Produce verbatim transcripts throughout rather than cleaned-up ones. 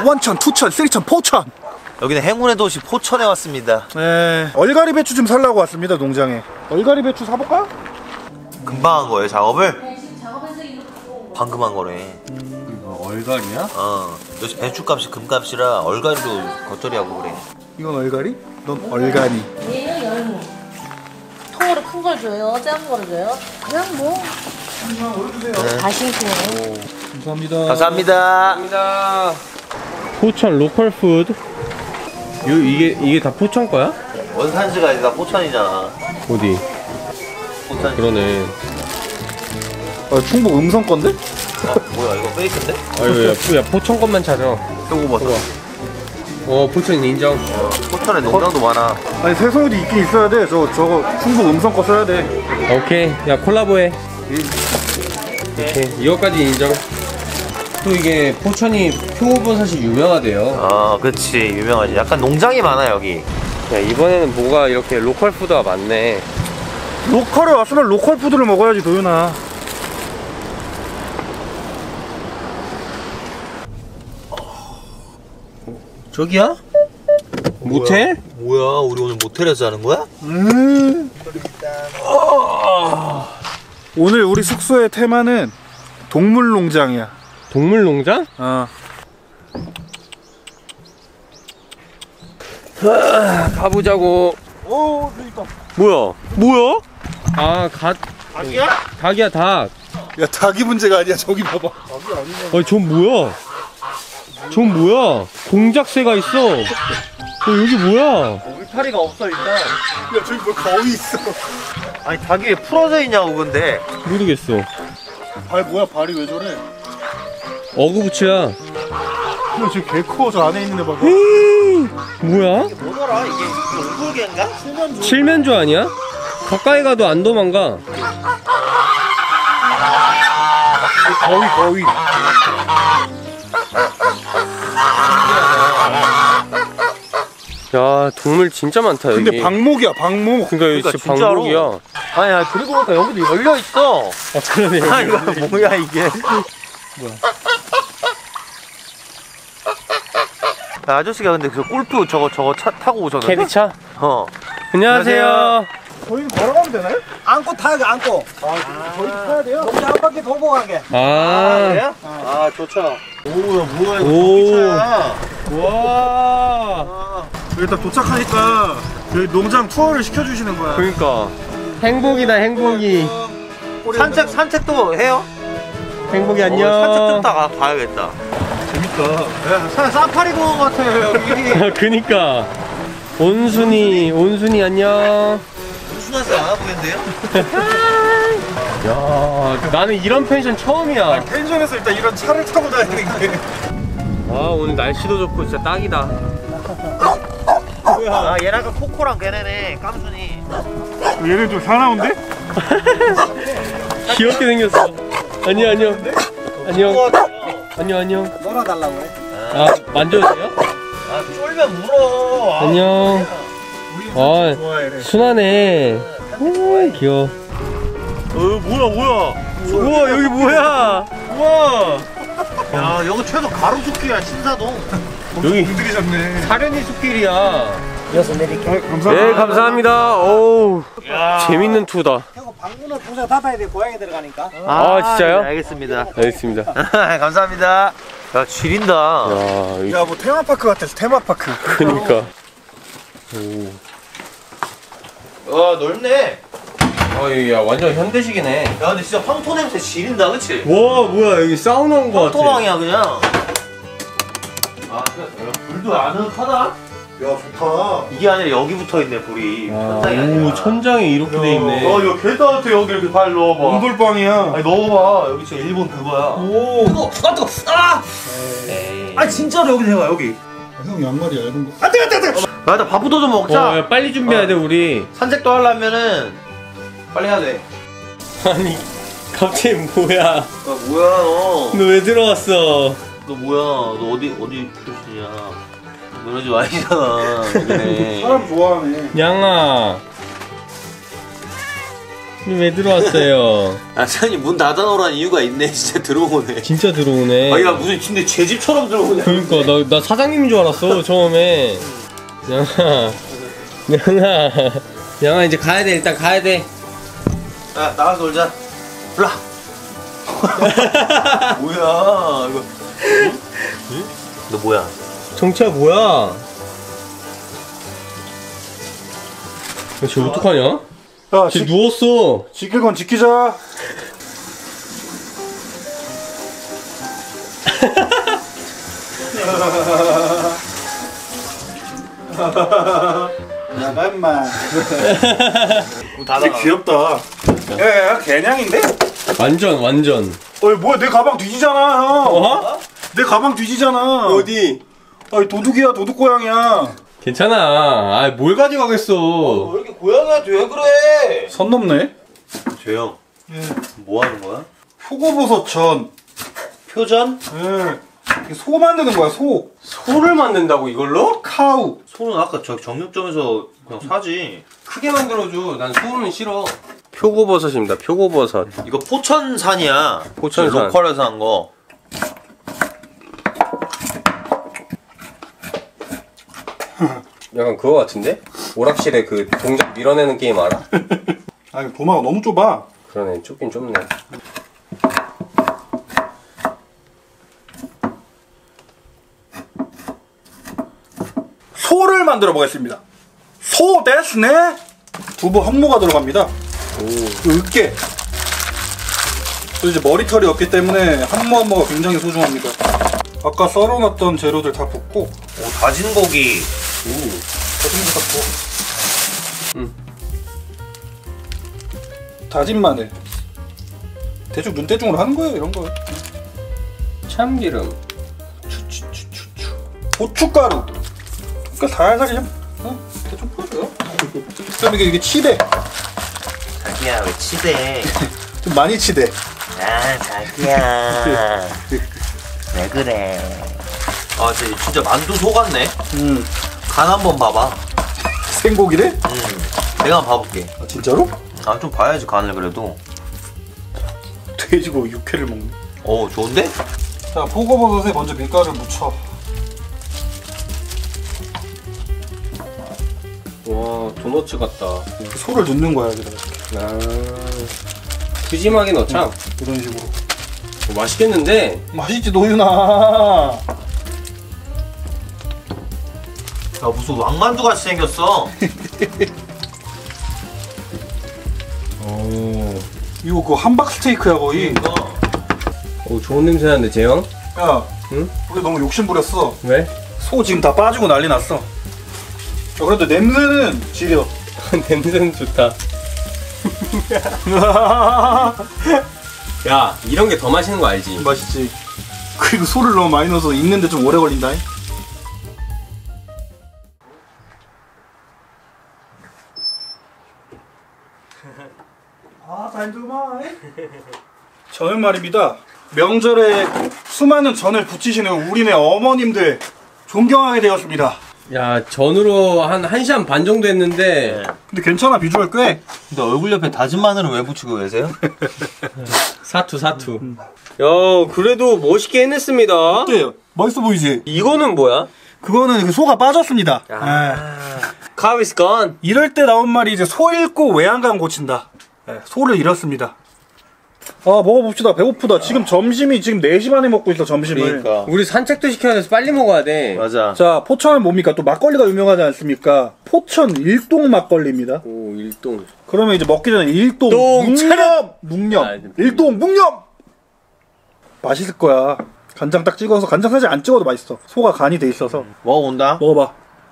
원천, 투천, 쓰리천, 포천. 여기는 행운의 도시 포천에 왔습니다. 네, 얼갈이 배추 좀 살라고 왔습니다, 농장에. 얼갈이 배추 사볼까? 금방 한 거예요, 작업을? 방금 한 거네. 음, 얼갈이야? 어, 요즘 배추값이 금값이라 얼갈이로 겉절이하고 그래. 이건 얼갈이? 넌 얼갈이. 얘는 열무. 통으로 큰 걸 줘요? 작은 거를 줘요? 그냥 뭐. 네. 다 싱싱해. 감사합니다. 감사합니다. 감사합니다. 포천 로컬 푸드. 요 이게 이게 다 포천 거야? 원산지가 아니라 포천이잖아. 어디? 포천. 그러네. 아, 충북 음성 건데? 어, 뭐야 이거 페이크인데? 아유, 야, 야 포천 것만 찾아. 이거 봐. 어, 포천 인정. 어, 포천에 농장도 많아. 아니, 새송이도 있긴 있어야 돼. 저, 저거 충북 음성 거 써야 돼. 오케이. 야, 콜라보해. 오케이. 이거까지 인정. 또 이게 포천이 표고버섯이 유명하대요. 아, 그렇지 유명하지. 약간 농장이 많아 여기. 야, 이번에는 뭐가 이렇게 로컬 푸드가 많네. 로컬에 왔으면 로컬 푸드를 먹어야지, 도윤아. 저기야? 모텔? 뭐야? 우리 오늘 모텔에서 자는 거야? 음. 어. 오늘 우리 숙소의 테마는 동물농장이야. 동물농장? 어. 아, 가보자고. 오, 저기 있다. 뭐야? 뭐야? 아, 갓. 닭이야? 닭이야, 닭. 야, 닭이 문제가 아니야. 저기 봐봐. 아니, 전 뭐야? 전 뭐야? 공작새가 있어. 어, 여기 뭐야? 울타리가 없어 일단. 야, 저기 뭐 거위 있어. 아니 닭이 왜 풀어져 있냐고 근데. 모르겠어. 발 뭐야? 발이 왜 저래? 어그부츠야. 야, 저기 개 커. 저 안에 있는 애 봐봐. 뭐야? 뭐더라 이게? 울골개인가? 칠면조 아니야? 가까이 가도 안 도망가. 거위, 거위. 야, 동물 진짜 많다 여기. 근데 방목이야, 방목. 그러니까 여기 그러니까 진짜 진짜로. 방목이야. 아니 야 그리고 보니까 여기도 열려 있어. 아, 그러네. 아 이거 뭐야 이게? 뭐야? 야, 아저씨가 근데 그 골프 저거 저거 차 타고 오셨는데? 캐디차? 어. 안녕하세요. 저희는 걸어가면 되나요? 안고 타게 안고. 아, 저희 타야 돼요? 동네 한 바퀴 돌고 가게. 아, 그래요? 아 좋죠. 오야 뭐야 이거 오. 전기차야. 와. 여기 딱 도착하니까 여기 농장 투어를 시켜주시는 거야. 그러니까 행복이다 행복이. 산책 산책도 해요? 행복이 어, 안녕. 산책 좀 따가 가야겠다. 재밌다. 야, 산 사파리 공원 같아요 여기. 그니까 온순이 온순이 안녕. 순하지 않아 보이는데요? 야, 나는 이런 펜션 처음이야. 펜션에서 일단 이런 차를 타고 다니는 게. 아, 오늘 날씨도 좋고 진짜 딱이다. 아 얘랑 그 코코랑 걔네네 깜순이. 얘는 좀 사나운데? 귀엽게 생겼어. 안녕 안녕. 안녕 안녕 안녕. 놀아달라고 해. 아, 만져도 돼요? 아 쫄면 물어. 아, 안녕. 아, 좋아해. 순하네. 오, 귀여워. 어 뭐야 뭐야. 우와, 여기 뭐야? 우와. 야 여기 최소 가로수길이야 신사동. 여기 들이셨네. 사려니 숲길이야. 여기서 내릴게. 아, 감사합니다. 네, 감사합니다. 오, 야. 재밌는 투다. 형 방문을 부서 닫아야 돼. 고양이 들어가니까. 아, 진짜요? 네, 알겠습니다. 알겠습니다. 감사합니다. 야 지린다. 야, 여기 야, 뭐 테마파크 같아. 테마파크. 크니까. 오. 와 넓네. 아, 야, 완전 현대식이네. 야 근데 진짜 황토 냄새 지린다 그치? 와, 뭐야, 여기 사우나 온 거 같아. 황토방이야 그냥. 아 야, 불도 아늑하다. 야, 좋다. 이게 아니라 여기 붙어있네 불이. 아, 천장이 오, 아니라. 천장이 이렇게 돼 있네. 어 이거 개 따뜻해. 여기 이렇게 발 넣어봐. 온돌방이야. 아니 넣어봐. 여기 진짜 일본 그거야. 오. 뜨거 아 뜨거 아! 에이. 아 진짜로 여기 대봐 여기. 형 양말이 얇은 거. 안 돼, 안 돼, 안 돼. 야 나 밥부터 좀 먹자. 어, 야, 빨리 준비해야 어. 돼, 우리. 산책도 하려면은 빨리 해야 돼. 아니, 갑자기 뭐야. 야 뭐야 너. 너 왜 들어왔어? 너 뭐야 너 어디 어디 출신이야. 너네 집 아니잖아. 그래. 사람 좋아하네. 양아. 왜 들어왔어요? 아 사장님 문 닫아놓으라는 이유가 있네. 진짜 들어오네. 진짜 들어오네. 아야 무슨 근데 제 집처럼 들어오네. 그러니까 나, 나 사장님인 줄 알았어 처음에. 양아 양아 양아 이제 가야 돼. 일단 가야 돼. 야 나가서 놀자. 불라. 뭐야 이거? 응? 응? 너 뭐야? 정치야 뭐야? 쟤 어떡하냐? 야, 쟤 지, 누웠어. 지킬 건 지키자. 나가 임마. 닫아. 귀엽다. 야야 개냥인데? 완전 완전. 어이 뭐야 내 가방 뒤지잖아 형. 어? 내 가방 뒤지잖아. 어디? 아이 도둑이야 도둑 고양이야. 괜찮아. 아, 뭘 가져가겠어. 왜 이렇게 고양이한테 왜 그래? 선 넘네. 조용. 예. 뭐 하는 거야? 표고버섯 전. 표전? 예. 이게 소 만드는 거야 소. 소를 만든다고 이걸로? 카우. 소는 아까 저 정육점에서 그냥 사지. 크게 만들어줘. 난 소는 싫어. 표고버섯입니다. 표고버섯. 이거 포천산이야. 포천산. 로컬에서 한 거. 약간 그거 같은데? 오락실에 그 동작 밀어내는 게임 알아? 아 이거 도마가 너무 좁아. 그러네. 좁긴 좁네. 소를 만들어 보겠습니다. 소 데스네. 두부 한모가 들어갑니다. 오. 으깨. 또 이제 머리털이 없기 때문에 한모 한모가 굉장히 소중합니다. 아까 썰어놨던 재료들 다 붓고. 오, 다진 고기. 다진 거 붓고. 응. 다진 마늘. 대충 눈대중으로 하는 거예요 이런 거. 참기름. 추추추추추. 고춧가루. 그러니까 살살 그냥 어? 대충 풀어줘요. 그럼 이게 이게 치대. 자기야 왜 치대? 좀 많이 치대. 아 자기야 왜 그래? 아 진짜, 진짜 만두 소 같네. 음. 간 한번 봐봐. 생고기래? 응. 내가 한번 봐볼게. 아 진짜로? 아 좀 봐야지 간을 그래도. 돼지고기 육회를 먹네. 오 좋은데? 자 포고버섯에 먼저 밀가루를 묻혀. 와, 도너츠 같다. 소를 넣는 거야 여기다가. 아, 푸짐하게 넣자. 이런 식으로. 어, 맛있겠는데? 맛있지 노윤아. 야 무슨 왕만두 같이 생겼어. 오, 이거 그 함박 스테이크야 거의. 이거 오 좋은 냄새 나는데 재영? 야, 응? 우리 너무 욕심 부렸어. 왜? 소 지금 다 빠지고 난리 났어. 야, 그래도 냄새는 지려. 냄새는 좋다. 야, 이런 게 더 맛있는 거 알지? 맛있지. 그리고 소를 너무 많이 넣어서 익는데 좀 오래 걸린다. 아, 달두마. 저는 말입니다. 명절에 수많은 전을 부치시는 우리네 어머님들 존경하게 되었습니다. 야, 전으로 한 한 시간 반 정도 했는데 근데 괜찮아, 비주얼 꽤. 근데 얼굴 옆에 다진 마늘은 왜 붙이고 계세요? 사투 사투. 야, 그래도 멋있게 해냈습니다. 어때요? 멋있어 보이지? 이거는 뭐야? 그거는 그 소가 빠졌습니다. 아, Cow is gone. 이럴 때 나온 말이 이제 소 잃고 외양간 고친다. 네, 소를 잃었습니다. 아 먹어봅시다. 배고프다. 지금 점심이 지금 네 시 반에 먹고 있어 점심을. 그러니까. 우리 산책도 시켜야 돼서 빨리 먹어야 돼. 맞아. 자 포천은 뭡니까? 또 막걸리가 유명하지 않습니까? 포천 일동 막걸리입니다. 오, 일동. 그러면 이제 먹기 전에 일동 동 묵념! 묵념! 아, 일동 묵념! 맛있을 거야. 간장 딱 찍어서 간장 사실 안 찍어도 맛있어. 소가 간이 돼 있어서. 먹어본다. 먹어봐.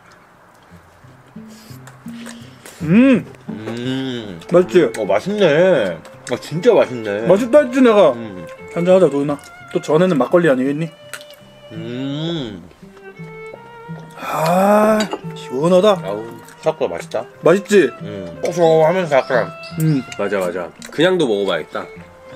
음 음. 맛있지? 어 맛있네. 아 진짜 맛있네. 맛있다 했지 내가. 음. 한잔하자 도윤아. 또 전에는 막걸리 아니겠니? 음. 아 시원하다. 아우 생각보다 맛있다. 맛있지? 음. 고소하면서 약간. 음. 맞아 맞아. 그냥도 먹어봐야겠다.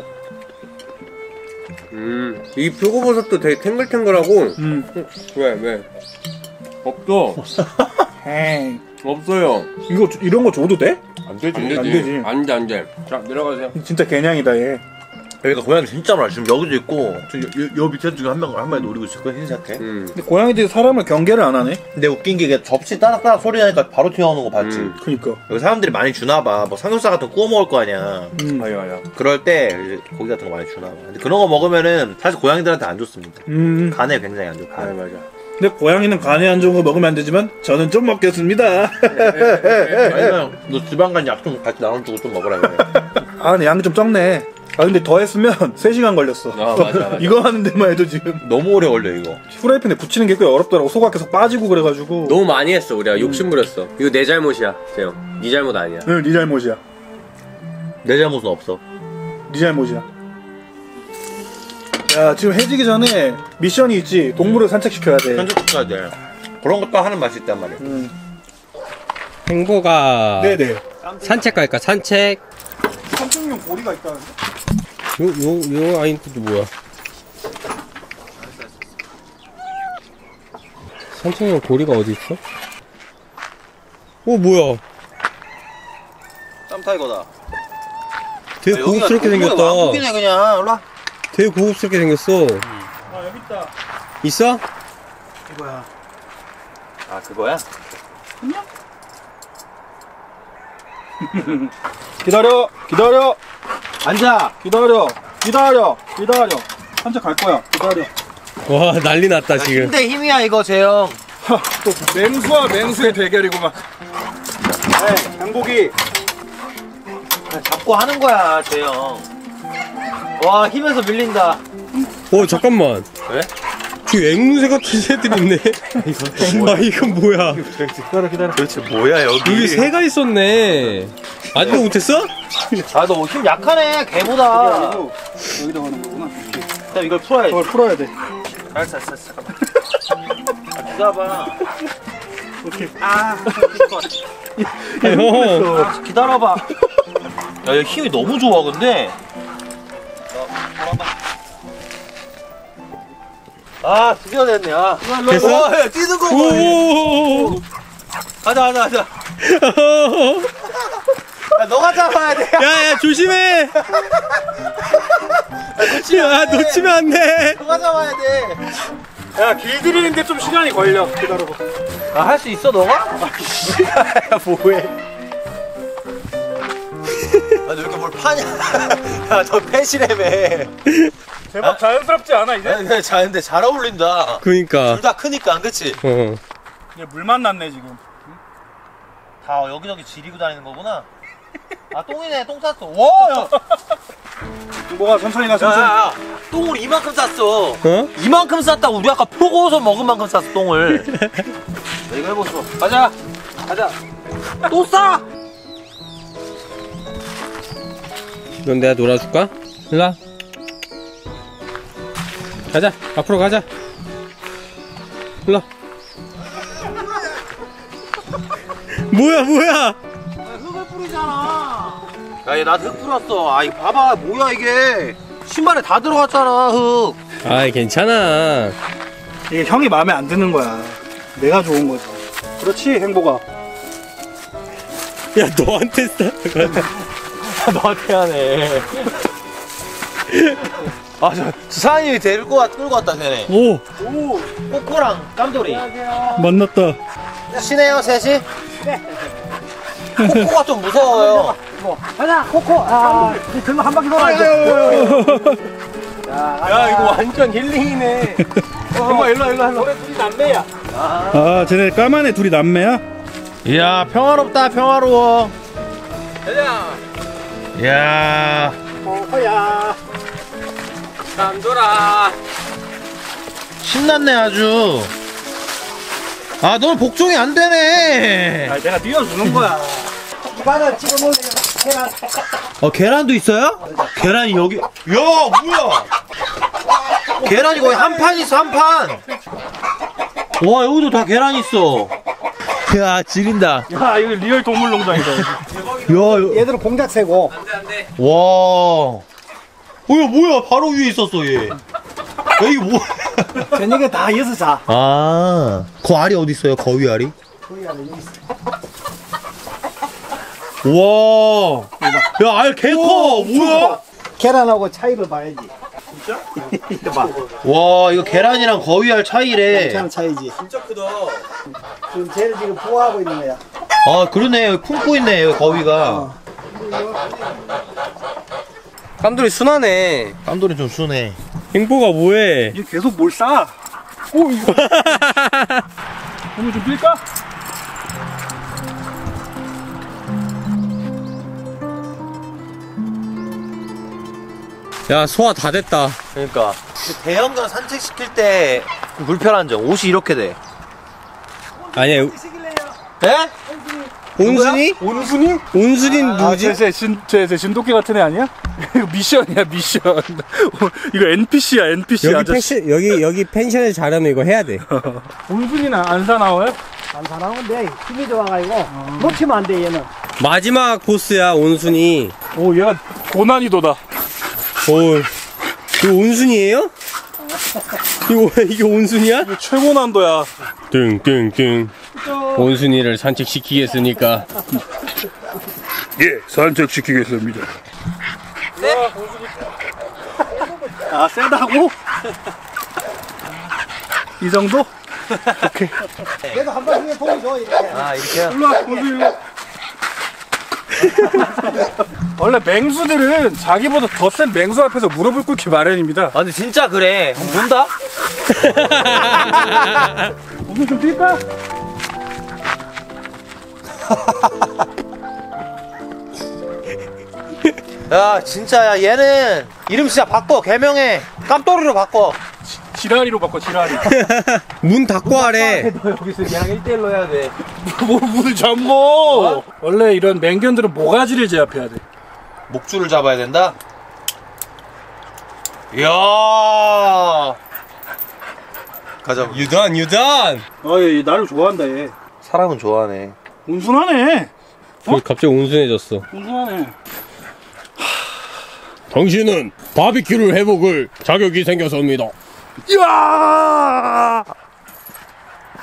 음, 이 표고버섯도 되게 탱글탱글하고. 음. 왜 왜? 없어. 에이. 없어요. 이거 이런 거 줘도 돼? 안 되지. 안 되지. 안 되지. 안 돼, 안 돼. 자, 내려가세요. 진짜 개냥이다 얘. 여기가 고양이 진짜 많아. 지금 여기도 있고 저 요, 요, 요 밑에 중에 한 명 한 마리 노리고 있을 거야 흰색해. 음. 근데 고양이들이 사람을 경계를 안 하네. 근데 웃긴 게 이게 접시 따닥따닥 소리 나니까 바로 튀어나오는 거 봤지. 음. 그니까. 여기 사람들이 많이 주나 봐. 뭐 삼겹살 같은 거 구워 먹을 거 아니야. 음. 맞아, 맞아. 그럴 때 이제 고기 같은 거 많이 주나 봐. 근데 그런 거 먹으면은 사실 고양이들한테 안 좋습니다. 음. 간에 굉장히 안 좋고. 아, 맞아. 근데 고양이는 간에 안 좋은 거 먹으면 안 되지만 저는 좀 먹겠습니다. 아니면 너 지방간 약 좀 같이 나눠주고 좀 먹으라 그래. 아, 근데 양이 좀 적네. 아, 근데 더 했으면 세 시간 걸렸어. 아, 맞아, 맞아. 이거 하는 데만 해도 지금. 너무 오래 걸려 이거. 프라이팬에 붙이는 게 꽤 어렵더라고. 소가 계속 빠지고 그래가지고. 너무 많이 했어, 우리가. 욕심 부렸어. 이거 내 잘못이야, 재영. 네 잘못 아니야. 응, 네 잘못이야. 내 잘못은 없어. 네 잘못이야. 야, 지금 해지기 전에 미션이 있지. 동물을 산책시켜야 돼. 편집해야 돼. 그런 것도 하는 맛이 있단 말이야. 음. 행보가 네네. 산책 갈까? 산책. 산책용 고리가 있다는데? 요, 요, 요 아인트도 뭐야? 산책용 고리가 어디 있어? 오, 뭐야? 쌈타이거다. 되게 고급스럽게 생겼다. 왕국이네 그냥. 올라. 되게 고급스럽게 생겼어. 아, 여기 있다. 있어? 이거야. 아 그거야? 기다려, 기다려, 앉아. 기다려, 기다려, 기다려. 산책 갈 거야. 기다려. 와, 난리 났다, 지금. 힘대 힘이야 이거 재영. 하, 또 맹수와 맹수의 대결이구만. 네, 양고기. 잡고 하는 거야 재영. 와 힘에서 밀린다. 어, 잠깐만. 왜? 뒤에 앵무새 같은 새들 있네. 아, 이건 뭐야? 기다려, 기다려. 도대체 뭐야 여기? 여기 새가 있었네. 아직도 못했어? 아너 힘 약하네 개보다. 그리고 여기다 하는 거구나. 일단 이걸 풀어야지. 그걸 풀어야 돼. 알았어 알았어 잠깐만. 아, 기다려봐. 오케이. 아 형. 아, 기다려봐. 야, 얘 힘이 너무 좋아 근데. 아 드디어 됐네. 아. 됐어? 와, 야, 뛰는 거 봐. 오. 가자 가자 가자. 야, 너가 잡아야 돼. 야, 야, 조심해. 야, 놓치면 안 돼. 너가 잡아야 돼. 야, 길들이는데 좀 시간이 걸려. 기다려봐. 아, 할 수 있어 너가? 야, 뭐해? 아, 너 이렇게 뭘 파냐? 야, 너 패시래며. 제법 자연스럽지 않아, 이제? 근데 잘, 근데 잘 어울린다. 그니까. 둘 다 크니까, 그치? 어. 이제 물만 났네, 지금. 다 여기저기 지리고 다니는 거구나. 아, 똥이네, 똥 쌌어. 와, 야. 뭐가 천천히 가, 야, 천천히. 야, 야. 똥을 이만큼 쌌어. 어? 이만큼 쌌다고. 우리 아까 표고서 먹은 만큼 쌌어, 똥을. 내가 해보소. 가자. 가자. 또 싸! 넌 내가 놀아줄까? 일로와. 가자. 앞으로 가자. 일로와. 뭐야, 뭐야? 흙을 뿌리잖아. 야, 얘 나한테 흙 뿌렸어. 아이, 봐봐. 뭐야, 이게. 신발에 다 들어갔잖아, 흙. 아이, 괜찮아. 이게 형이 마음에 안 드는 거야. 내가 좋은 거지. 그렇지, 행복아. 야, 너한테 싸. 너한테 하네. 아, 저, 저 사장님이 데리고 왔, 끌고 왔다, 쟤네. 오. 오, 꼬꼬랑 깜돌이. 만났다. 친해요, 셋이? 네. 코코가 좀 무서워요. 가자, 코코. 아, 들로 한 바퀴 돌아야지. 야, 이거 완전 힐링이네. 엄마, 일로와, 일로와, 일로와. 둘이 남매야. 아, 쟤네 까만 애 둘이 남매야? 이야, 평화롭다, 평화로워. 가자. 이야. 코코야. 남돌아. 신났네, 아주. 아, 너는 복종이 안 되네. 아, 내가 띄워주는 거야. 이거는 찍어 먹으면 계란. 어, 계란도 있어요? 계란이 여기. 야, 뭐야? 계란이 거의 한 판 있어, 한 판. 와, 여기도 다 계란 있어. 야, 지린다. 야, 이거 리얼 동물 농장이다. 야, 여- 얘들은 공작 새고. 와. 어, 야, 뭐야? 바로 위에 있었어, 얘. 야, 이게 뭐. 저녁에 다 여섯 자. 아. 그 알이 어디 있어요? 거위 알이? 우와. 야, 알 개 커. 뭐야? 계란하고 차이를 봐야지. 진짜? 와, 이거 계란이랑 거위알 차이래. 참 차이지. 진짜 크다. 지금 쟤를 지금 보호하고 있는 거야. 아, 그러네. 여기 품고 있네, 여기 거위가. 깜돌이 순하네. 깜돌이 좀 순해. 행보가 뭐해? 얘 계속 뭘 싸? 오 이거 오늘 좀 뛸까? 야, 소화 다 됐다. 그러니까. 대형견 산책시킬 때 불편한 점. 옷이 이렇게 돼. 아니야, 네? 온순이? 온순이? 온순이는 아, 누구지? 제, 제, 진, 제, 제 진돗개 같은 애 아니야? 이거 미션이야 미션. 이거 엔피씨야 엔피씨 여기 아저씨. 펜션, 여기, 여기 펜션에 자려면 이거 해야 돼. 온순이는 안 사나워요? 안 사나운데 힘이 좋아가지고 놓치면 안 돼 얘는. 마지막 보스야, 온순이. 오 얘가 고난이도다. 오, 이거 온순이에요? 이거, 이게 온순이야? 이거 최고 난도야. 띵띵띵. 온순이를 산책시키겠으니까. 예 산책시키겠습니다. 아 세다고? 이 정도? 오케이. 그래도 한 바퀴에 보기 좋아 이렇게. 아, 이렇게요? 일로 와 온수 일로. 원래 맹수들은 자기보다 더 센 맹수 앞에서 무릎을 꿇기 마련입니다. 아, 근데 진짜 그래. 한번 본다? 오늘 좀 뛸까? 야, 진짜, 야, 얘는 이름 진짜 바꿔. 개명해. 깜돌이로 바꿔. 지라리로 바꿔 지라리. 문 닫고 하래. 너 여기서 얘랑 일 대일로 해야 돼. 뭐 문을 잠궈. 원래 이런 맹견들은 모가지를 제압해야 돼. 목줄을 잡아야 된다? 이야. 가자. 유단, 유단! 아얘 나를 좋아한다 얘. 사람은 좋아하네. 온순하네. 어? 갑자기 온순해졌어. 온순하네. 당신은 바비큐를 해먹을 자격이 생겨서입니다. 이야.